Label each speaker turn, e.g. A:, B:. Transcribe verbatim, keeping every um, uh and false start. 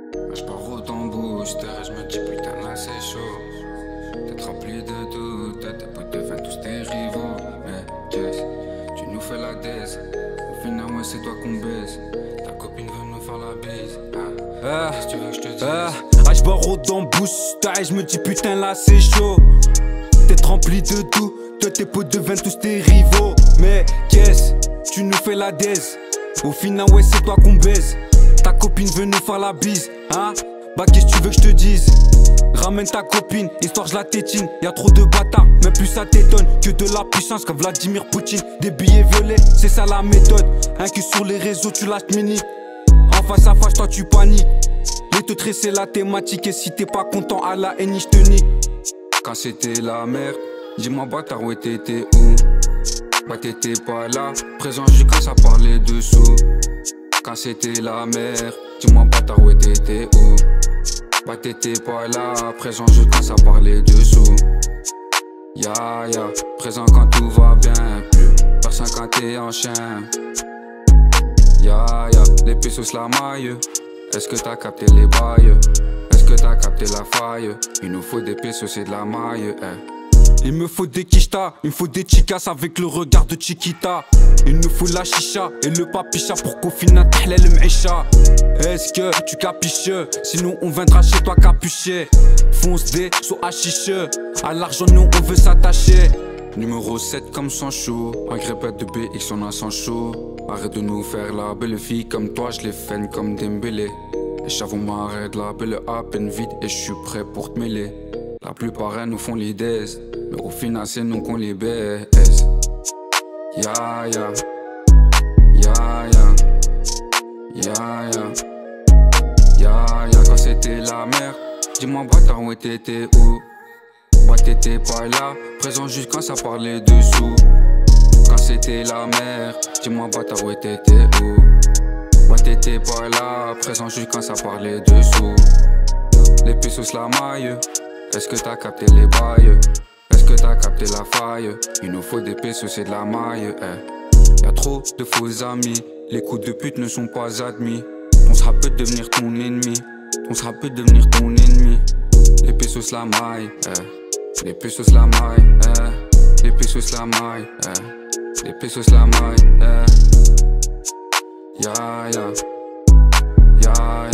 A: Je pars autant booster et je me dis putain là c'est chaud. T'es rempli de doutes, tes potes deviennent tous tes rivaux. Mais qu'est-ce, tu nous fais la daise. Au final ouais c'est toi qu'on baise. Ta copine veut nous faire la bise. Ah, qu'est-ce que tu veux que je te dise?
B: Ah, ah je pars autant booster et je me dis putain là c'est chaud. T'es rempli de tout, toi tes potes deviennent tous tes rivaux. Mais qu'est-ce, tu nous fais la daise. Au final ouais c'est toi qu'on baise. Ta copine veut nous faire la bise, hein? Bah qu'est-ce que tu veux que je te dise? Ramène ta copine, histoire je la tétine. Y'a trop de bâtards, même plus ça t'étonne. Que de la puissance comme Vladimir Poutine. Des billets violets, c'est ça la méthode. Hein que sur les réseaux tu lâches mini. En face à face toi tu paniques. Les te tresser la thématique. Et si t'es pas content à la haine je te nique.
A: Quand c'était la merde, dis-moi bâtard où t'étais où? Bah t'étais pas là, présent juste quand ça parlait dessous. Quand c'était la mer, dis-moi bâtard où t'étais où? Bah t'étais pas là, présent juste quand ça parlait dessous. Ya yeah, ya, yeah. Présent quand tout va bien, plus personne quand t'es en chien. Ya yeah, ya, yeah. Les pesos la maille, est-ce que t'as capté les bails? Est-ce que t'as capté la faille? Il nous faut des pesos c'est de la maille, eh.
B: Il me faut des quichetas, il me faut des chicas avec le regard de Chiquita. Il nous faut la chicha et le papicha pour qu'au final t'ahlel le m'isha. Est-ce que tu capiches? Sinon on viendra chez toi capuché. Fonce des sous hachiche. À l'argent nous on veut s'attacher.
A: Numéro sept comme sans chaud. Un grépette de B X on a sans chaud. Arrête de nous faire la belle fille comme toi, je les faine comme Dembélé. Et j'avoue m'arrête la belle à peine vide et je suis prêt pour te mêler. La plupart elles nous font l'idée, mais au final c'est nous qu'on les baise. Ya ya, ya ya, ya ya, ya ya. Quand c'était la mer, dis-moi bâtard où t'étais où? Bah t'étais pas là, présent juste quand ça parlait dessous. Quand c'était la mer, dis-moi bâtard où t'étais où? Bah t'étais pas là, présent juste quand ça parlait dessous. Les pesos la maille. Est-ce que t'as capté les bails? Est-ce que t'as capté la faille? Il nous faut des pesos, c'est de la maille, eh. Y'a trop de faux amis, les coups de pute ne sont pas admis. Ton sera peut devenir ton ennemi, ton sera peut devenir ton ennemi. Les pesos la maille, eh. Les pesos la maille, eh. Les pesos la maille, eh. Les pesos la maille, eh. Ya ya, ya